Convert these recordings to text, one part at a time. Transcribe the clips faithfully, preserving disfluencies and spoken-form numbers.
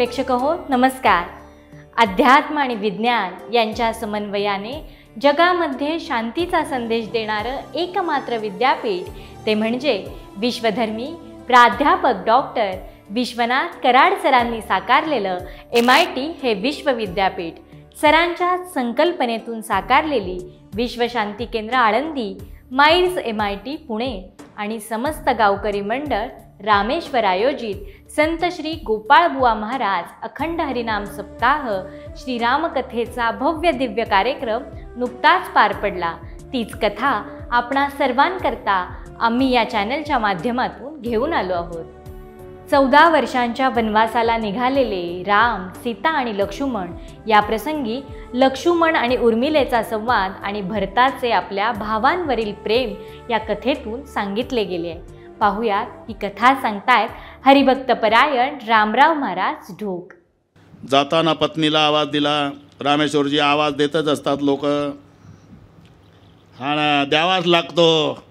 प्रेक्षक हो नमस्कार. अध्यात्म आणि विज्ञान यांच्या समन्वयाने जगामध्ये शांतीचा संदेश देणारं एकमात्र विद्यापीठ ते म्हणजे विश्वधर्मी प्राध्यापक डॉक्टर विश्वनाथ कराड सरांनी साकारलेलं एम आय टी हे विश्वविद्यापीठ. सरांच्या संकल्पनेतून साकारलेली विश्वशांती केंद्र Alandi, MAEER's M I T Pune आणि समस्त गावकरी मंडळ रामेश्वर आयोजित संत श्री गोपाळबुवा महाराज अखंड हरिनाम सप्ताह श्रीरामकथेचा भव्य दिव्य कार्यक्रम नुकताच पार पडला. तीच कथा आपणा सर्वांकरता आम्ही या चॅनलच्या माध्यमातून घेऊन आलो आहोत. चौदा वर्षांच्या वनवासाला निघालेले राम, सीता आणि लक्ष्मण या प्रसंगी लक्ष्मण आणि उर्मिलेचा संवाद आणि भरताचे आपल्या भावांवरील प्रेम या कथेतून सांगितले गेले. पाहुयात ही कथा सांगतायत हरिभक्त परायण रामराव महाराज ढोक. जाताना पत्नीला आवाज दिला. रामेश्वरजी आवाज देतच असतात लोक, हा ना द्यावाच लागतो.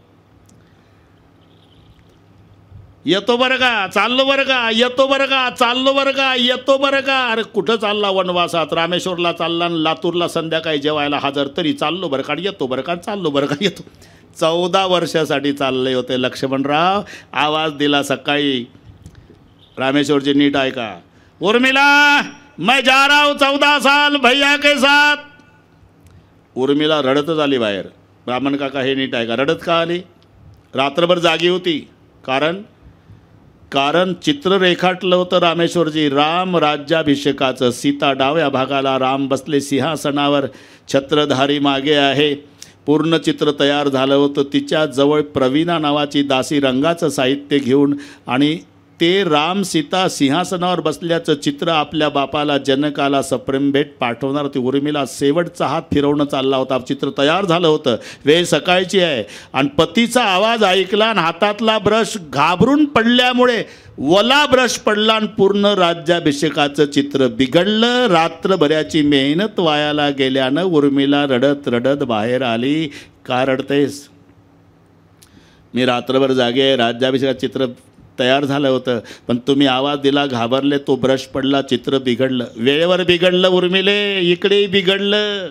येतो बरं का, चाललो बरं का, येतो बरं का, चाललो बरं का, येतो बरं का. अरे कुठं चालला वनवासात? रामेश्वरला चालला, लातूरला संध्याकाळी जेवायला हजर, तरी चाललो बरं का, येतो बरं का, चाललो बरं का, येतो. चौदा वर्षासाठी चालले होते लक्ष्मणराव. आवाज दिला सकाळी. रामेश्वरजी नीट ऐका. उर्मिला, मैं जा रहा हूँ चौदह साल भैया के साथ. उर्मिला रडतच आली बाहेर. ब्राह्मण काका हे नीट ऐका. रडत का आली? रात्रभर जागी होती. कारण कारण चित्र रेखाटलं होतं रामेश्वरजी राम राज्याभिषेकाचं. सीता डाव्या भागाला, राम बसले सिंहासनावर, छत्रधारी मागे आहे. पूर्ण चित्र तयार झालं होतं. तिच्याजवळ प्रवीणा नावाची दासी रंगाचं साहित्य घेऊन आणि ते राम सीता सिंहासनावर बसल्याचं चित्र आपल्या बापाला जनकाला सप्रेम भेट पाठवणार होती. उर्मिला शेवटचा हात फिरवणं चालला होता. चित्र तयार झालं होतं. वेळ सकाळची आहे आणि पतीचा आवाज ऐकला आणि हातातला ब्रश घाबरून पडल्यामुळे वला ब्रश पडला आणि पूर्ण राज्याभिषेकाचं चित्र बिघडलं. रात्रभराची मेहनत वायाला गेल्यानं उर्मिला रडत रडत बाहेर आली. का रडतेस? मी रात्रभर जागे आहे. राज्याभिषेकाचं चित्र तयार झालं होतं, पण तुम्ही आवाज दिला, घाबरले, तो ब्रश पडला, चित्र बिघडलं. वेळेवर बिघडलं उर्मिले, इकडेही बिघडलं.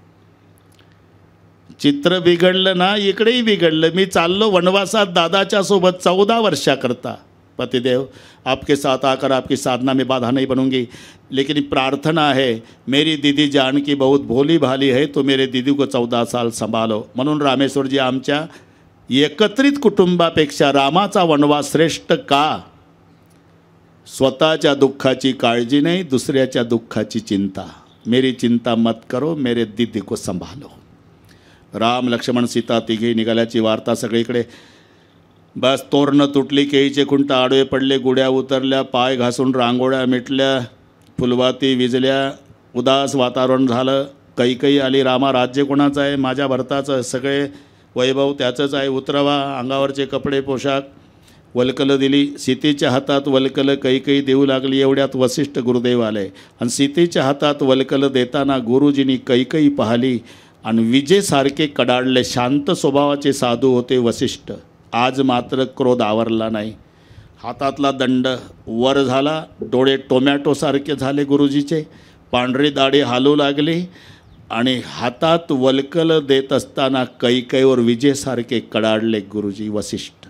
चित्र बिघडलं ना, इकडेही बिघडलं. मी चाललो वनवासात दादाच्या सोबत चौदा वर्षाकरता. पतिदेव, आपके साथ आकर आपकी साधना में बाधा नहीं बनूंगी, लेकिन प्रार्थना है, मेरी दीदी जानकी बहुत भोली भाली है, तो मेरे दीदी को चौदा साल संभालो. म्हणून रामेश्वरजी आमच्या एकत्रित कुटुंबापेक्षा रामाचा वनवास श्रेष्ठ का? स्वतःच्या दुःखाची काळजी नाही, दुसऱ्याच्या दुःखाची चिंता. मेरी चिंता मत करो, मेरे दीदी को संभालो. राम लक्ष्मण सीता तिघे निघाल्याची वार्ता सगळीकडे. बस तोरणं तुटली, केळीचे खुंट आडवे पडले, गुड्या उतरल्या, पाय घासून रांगोळ्या मिटल्या, फुलवाती विजल्या, उदास वातावरण झालं. कैकई आली. रामा, राज्य कोणाचं आहे? माझ्या भरताचं. सगळे वैभव त्याचंच आहे. उतरवा. अंगावरचे कपडे पोशाख वल्कलं दिली. सीतेच्या हातात वल्कलं कैकई देऊ लागली. एवढ्यात वसिष्ठ गुरुदेव आले आणि सीतेच्या हातात वल्कलं देताना गुरुजींनी कैकई पाहिली आणि विजेसारखे कडाडले. शांत स्वभावाचे साधू होते वसिष्ठ. आज मात्र क्रोध आवरला नाही. हातातला दंड वर झाला. डोळे टोमॅटोसारखे झाले गुरुजीचे. पांढरी दाढी हालू लागली आणि हातात वल्कल देत असताना कैकईवर विजेसारखे कडाडले गुरुजी वसिष्ठ.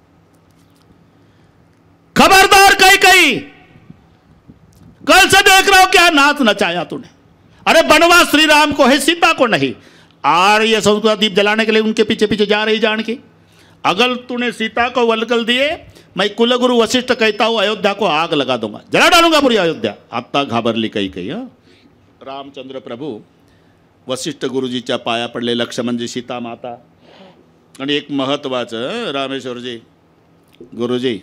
खबरदार कैकई, कल से देख रहा हूं क्या नाच नचाया तूने. अरे बनवा श्री राम को है, सीता को नहीं. और ये संस्कृत दीप जलाने के लिए उनके पीछे पीछे जा रही जानकी. अगर तूने सीता को वल्कल दिए, मैं कुलगुरु वशिष्ठ कहता हूं अयोध्या को आग लगा दूंगा, जला डालूंगा पूरी अयोध्या. आता घाबरली कैकई. हा रामचंद्र प्रभू वसिष्ठ गुरुजीच्या पाया पडले. लक्ष्मणजी, सीता माता. आणि एक महत्त्वाचं, रामेश्वरजी, गुरुजी,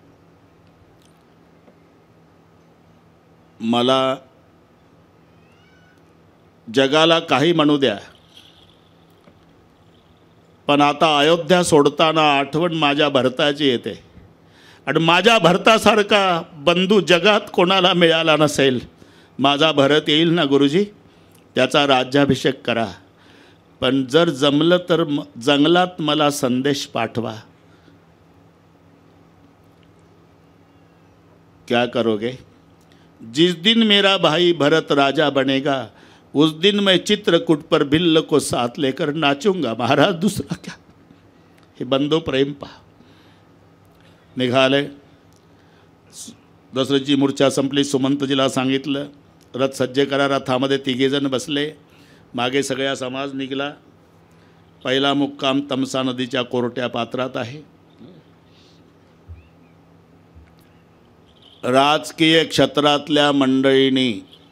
मला जगाला काही म्हणू द्या, पण आता अयोध्या सोडताना आठवण माझ्या भरताची येते. आणि माझ्या भरतासारखा बंधू जगात कोणाला मिळाला नसेल. माझा भरत येईल ना गुरुजी, त्याचा राज्याभिषेक करा. पण जर जमलं तर जंगलात मला संदेश पाठवा. क्या करोगे? जिस दिन मेरा भाई भरत राजा बनेगा उस दिन मैं चित्रकूट पर भिल्ल को साथ लेकर नाचूंगा. महाराज दुसरा क्या. हे बंधू प्रेम पहा. निघाले. दसऱ्याची मूर्छा संपली. सुमंतजीला सांगितलं रथ सज्ज करा. रथामध्ये तिघेजण बसले. मागे सगळ्या समाज निघाला. पहिला मुक्काम तमसा नदीच्या कोरट्या पात्रात आहे. राजकीय क्षेत्रातल्या मंडळींनी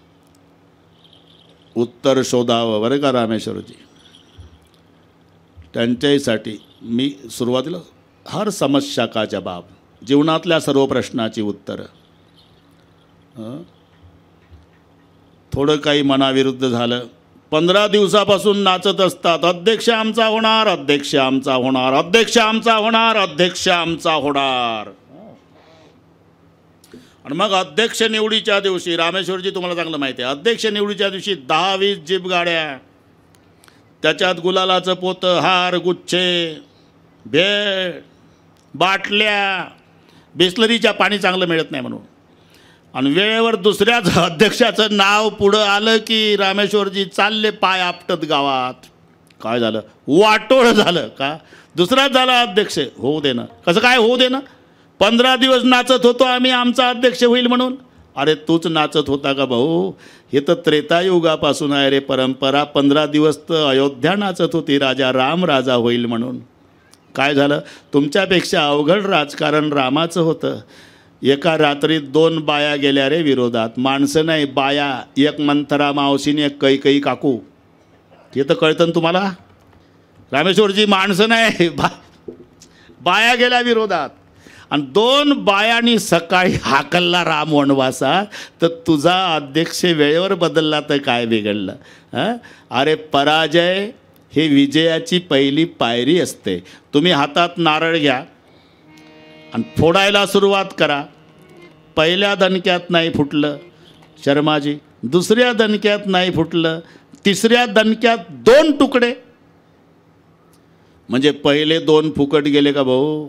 उत्तर शोधावं बरं का रामेश्वरजी. त्यांच्यासाठी मी सुरुवातीला हर समस्या का जबाब, जीवनातल्या सर्व प्रश्नाची उत्तरं. थोडं काही मनाविरुद्ध झालं. पंधरा दिवसापासून नाचत असतात. अध्यक्ष आमचा होणार, अध्यक्ष आमचा होणार, अध्यक्ष आमचा होणार, अध्यक्ष आमचा होणार. आणि मग अध्यक्ष निवडीच्या दिवशी रामेश्वरजी तुम्हाला चांगलं माहिती आहे, अध्यक्ष निवडीच्या दिवशी दहा वीस जीप गाड्या, त्याच्यात गुलालाचं पोतं, हार, गुच्छे, भेळ, बाटल्या, बिस्लरीच्या पाणी चांगलं मिळत नाही म्हणून. आणि वेळेवर दुसऱ्याच अध्यक्षाचं नाव पुढं आलं की रामेश्वरजी चालले पाय आपटत गावात. काय झालं? वाटोळ झालं का? दुसराच झाला अध्यक्ष. होऊ दे ना. कसं काय होऊ दे ना? पंधरा दिवस नाचत होतो आम्ही आमचा अध्यक्ष होईल म्हणून. अरे तूच नाचत होता का भाऊ? हे तर त्रेतायुगापासून आहे रे परंपरा. पंधरा दिवस तर अयोध्या नाचत होती राजा राम राजा होईल म्हणून. काय झालं? तुमच्यापेक्षा अवघड राजकारण रामाचं होतं. एका रात्रीत दोन बाया गेल्या रे विरोधात. माणसं नाही बाया. एक मंथरा मावशीने एक कैकई काकू. हे तर कळतं ना तुम्हाला रामेश्वरजी. माणसं नाही बा बाया गेल्या विरोधात. आणि दोन बायांनी सकाळी हाकलला राम वनवासात. तर तुझा अध्यक्ष वेळेवर बदलला तर काय बिघडलं? हां अरे पराजय हे विजयाची पहिली पायरी असते. तुम्ही हातात नारळ घ्या आणि फोडायला सुरुवात करा. पहिल्या दणक्यात नाही फुटलं शर्माजी, दुसऱ्या दणक्यात नाही फुटलं, तिसऱ्या दणक्यात दोन तुकडे. म्हणजे पहिले दोन फुकट गेले का भाऊ?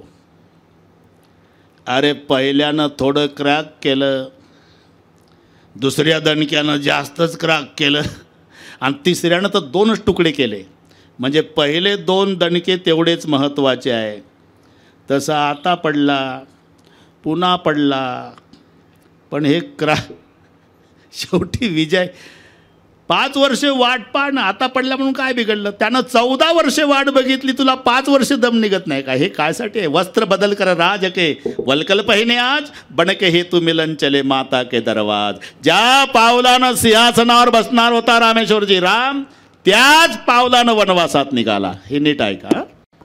अरे पहिल्यानं थोडं क्रॅक केलं, दुसऱ्या दणक्यानं जास्तच क्रॅक केलं आणि तिसऱ्यानं तर दोनच तुकडे केले. म्हणजे पहिले दोन दणके तेवढेच महत्त्वाचे आहे. तसा आता पडला, पुन्हा पडला, पण हे क्रा शेवटी विजय. पाच वर्षे वाट पाहणं, आता पडला म्हणून काय बिघडलं? त्यानं चौदा वर्षे वाट बघितली, तुला पाच वर्ष दम निघत नाही का? हे कायसाठी आहे? वस्त्र बदल कर राज के वलकल पहिने आज बनके हे तू मिलन चले माता के दरवाज. ज्या पावलानं सिंहासनावर बसणार होता रामेश्वरजी राम, त्याच पावलानं वनवासात निघाला. हे नीट आहे का?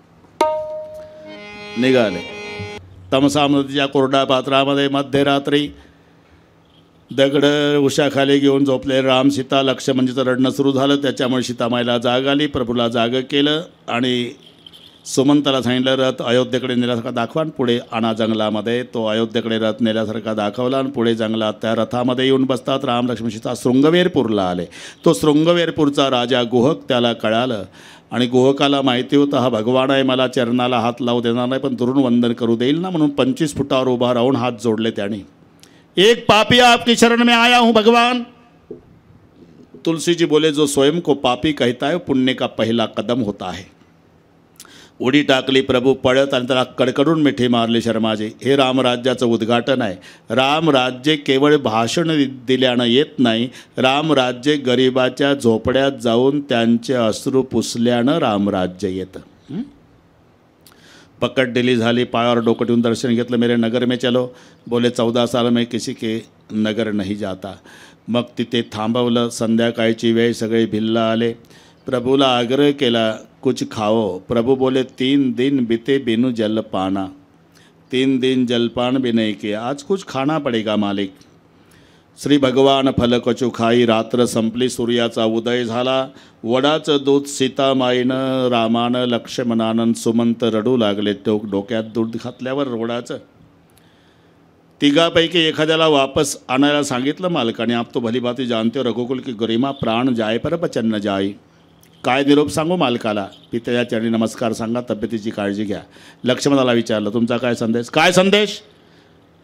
निघाले. तमसा नदीच्या कोरड्या पात्रामध्ये मध्यरात्री दगडं उशाखाली घेऊन झोपले राम सीता. लक्ष्मणजीचं रडणं सुरू झालं. त्याच्यामुळे सीतामाईला जाग आली. प्रभूला जागं केलं आणि सुमंताला सांगितलं रथ अयोध्येकडे नेल्यासारखा दाखवा आणि पुढे आणा जंगलामध्ये. तो अयोध्येकडे रथ नेल्यासारखा दाखवला आणि पुढे जंगलात त्या रथामध्ये येऊन बसतात. राम लक्ष्मण सीता शृंगवेरपूरला आले. तो शृंगवेरपूरचा राजा गुहक त्याला कळालं आणि गुहकाला माहिती होतं हा भगवान आहे, मला चरणाला हात लावू देणार नाही पण दुरून वंदन करू देईल ना, म्हणून पंचवीस फुटावर उभा राहून हात जोडले त्याने. एक पापी आपकी शरण में आया हूँ भगवान. तुलसी जी बोले जो स्वयं को पापी कहता है पुण्य का पहला कदम होता है. उडी टाकली प्रभू पळत आणि त्याला कडकडून मिठी मारली. शर्माजी हे रामराज्याचं उद्घाटन आहे. रामराज्य केवळ भाषण दिल्यानं येत नाही. रामराज्य गरिबाच्या झोपड्यात जाऊन त्यांचे अश्रू पुसल्यानं रामराज्य येतं. पकड दिली झाली. पायावर डोकं ठेवून दर्शन घेतलं. मेरे नगर में चलो. बोले चौदा साल में किसी के नगर नहीं जाता. मग तिथे थांबवलं. संध्याकाळची वेळ, सगळे भिल्ल आले. प्रभूला आग्रह केला कुछ खाओ. प्रभु बोले तीन दिन बीते बिनु जलपाना. तीन दिन जलपान भी नहीं किया, आज कुछ खाना पड़ेगा मालिक. श्री भगवान फल कचू खाई. रात्र संपली. सूर्याचा उदय झाला. वडाचं दूध सीतामाईनं रामानं लक्ष्मणानं सुमंत रडू लागले. डोक डोक्यात दूध घातल्यावर वडाचं. तिघापैकी एखाद्याला वापस आणायला सांगितलं मालकाने. आप तो भली बाती जानते हो रघुकुल की गरिमा प्राण जाय पर बचन न जाई. काय निरोप सांगू मालकाला? पित्याच्या चरणी नमस्कार सांगा, तब्येतीची काळजी घ्या. लक्ष्मणाला विचारलं तुमचा काय संदेश? काय संदेश?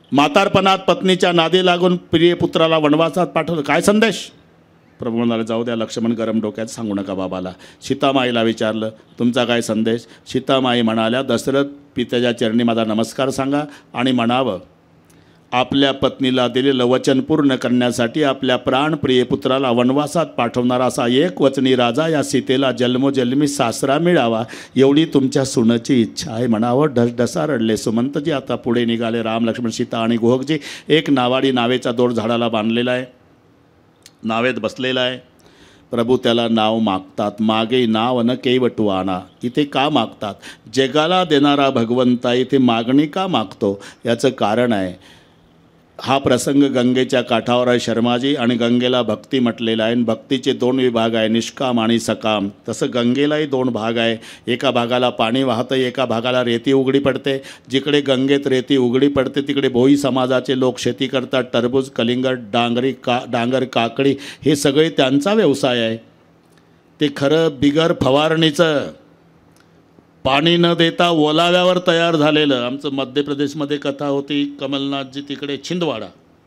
म्हातारपणात पत्नीच्या नादी लागून प्रिय पुत्राला वनवासात पाठवलं. काय संदेश? प्रभू म्हणाले, जाऊ द्या, लक्ष्मण गरम डोक्यात सांगू नका बाबाला. सीतामाईला विचारलं, तुमचा काय संदेश? सीतामाई म्हणाल्या, दशरथ पित्याच्या चरणी माझा नमस्कार सांगा आणि म्हणावं, आपल्या पत्नीला दिलेलं वचन पूर्ण करण्यासाठी आपल्या प्राणप्रिय पुत्राला वनवासात पाठवणारा असा एक वचनी राजा या सीतेला जन्मोजन्मी सासरा मिळावा एवढी तुमच्या सुनेची इच्छा आहे म्हणावं. ढसढसा रडले सुमंतजी. आता पुढे निघाले राम, लक्ष्मण, सीता आणि गुहकजी. एक नावाडी नावेचा दोर झाडाला बांधलेला आहे, नावेत बसलेला आहे. प्रभू त्याला नाव मागतात. मागे नाव न केवटू आणा. इथे का मागतात? जगाला देणारा भगवंता इथे मागणी का मागतो? याचं कारण आहे, हा प्रसंग गंगेच्या काठावर आहे शर्माजी, आणि गंगेला भक्ती म्हटलेला आहे. भक्तीचे दोन विभाग आहे, निष्काम आणि सकाम. तसं गंगेलाही दोन भाग आहे. एका भागाला पाणी वाहतं, एका भागाला रेती उघडी पडते. जिकडे गंगेत रेती उघडी पडते तिकडे भोई समाजाचे लोक शेती करतात. टरबूज, कलिंगड, डांगरी का डांगर, काकडी हे सगळे त्यांचा व्यवसाय आहे. ते खरं बिगर फवारणीचं, पाणी न देता ओलाव्यावर तयार झालेलं. आमचं मध्य प्रदेशमध्ये कथा होती, कमलनाथजी तिकडे छिंदवाडा,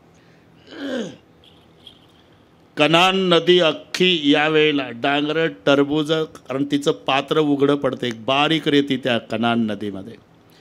कनान नदी अख्खी यावेळेला डांगर, टरबूज, कारण तिचं पात्र उघडं पडतं, एक बारीक रेती त्या कनान नदीमध्ये.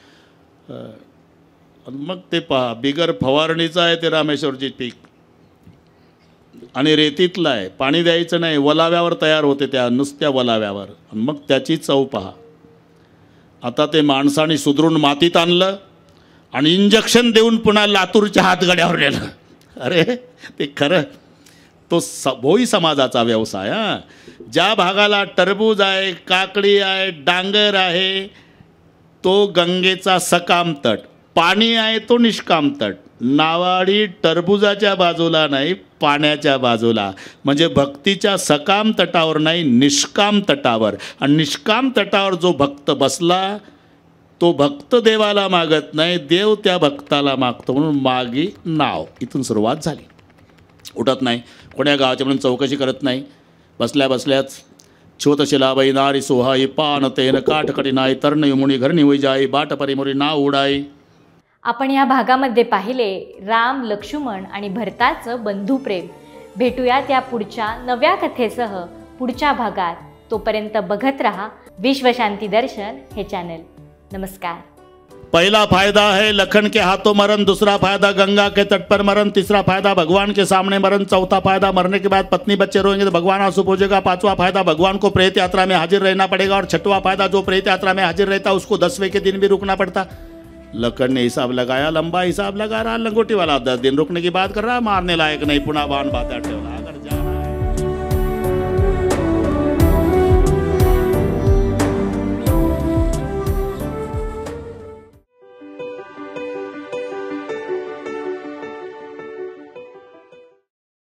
मग ते पहा, बिगर फवारणीचं आहे ते रामेश्वरची पीक, आणि रेतीतलं आहे, पाणी द्यायचं नाही, ओलाव्यावर तयार होते, त्या नुसत्या ओलाव्यावर. मग त्याची चव पहा. आता ते माणसाने सुधरून मातीत आणलं आणि इंजेक्शन देऊन पुन्हा लातूरच्या हातगाड्यावर नेलं. अरे ते खरं तो स भोई समाजाचा व्यवसाय. हां, ज्या भागाला टरबूज आहे, काकडी आहे, डांगर आहे, तो गंगेचा सकाम तट. पाणी आहे तो निष्काम तट. नावाडी टरबुजाच्या बाजूला नाही, पाण्याच्या बाजूला, म्हणजे भक्तीच्या सकाम तटावर नाही, निष्काम तटावर. आणि निष्काम तटावर जो भक्त बसला तो भक्त देवाला मागत नाही, देव त्या भक्ताला मागतो. म्हणून मागी नाव इथून सुरुवात झाली. उठत नाही, कोण्या गावाच्या म्हणून चौकशी करत नाही, बसल्या बसल्याच छोतशिला बैनारी सोहाई पान तेन काठकटी नाही तर्ण मुनी घरणी होई जाई बाट परिमुरी नाव उडाई. आपण या भागामध्ये पाहिले राम, लक्ष्मण आणि भरताचं बंधुप्रेम. भेटूयात या पुढच्या नव्या कथेसह पुढच्या भागात. तोपर्यंत बघत रहा विश्वशांती दर्शन हे चॅनल. नमस्कार. पहला फायदा है लखन के हाथों मरण, दूसरा फायदा गंगा के तट पर मरण, तीसरा फायदा भगवान के सामने मरण, चौथा फायदा मरने के बाद पत्नी बच्चे रोएंगे तो भगवान आंसू पोंछेगा, पांचवा फायदा भगवान को प्रेत यात्रा में हाजिर रहना पड़ेगा, और छठवां फायदा जो प्रेत यात्रा में हाजिर रहता उसको दसवें के दिन भी रुकना पड़ता. लखन ने हिसाब लगाया, लंबा हिसाब लगा रहा, लंगोटी वाला दस दिन रुकने की बात कर रहा, मारने लायक नहीं, पुनः बाण बात ठेवला.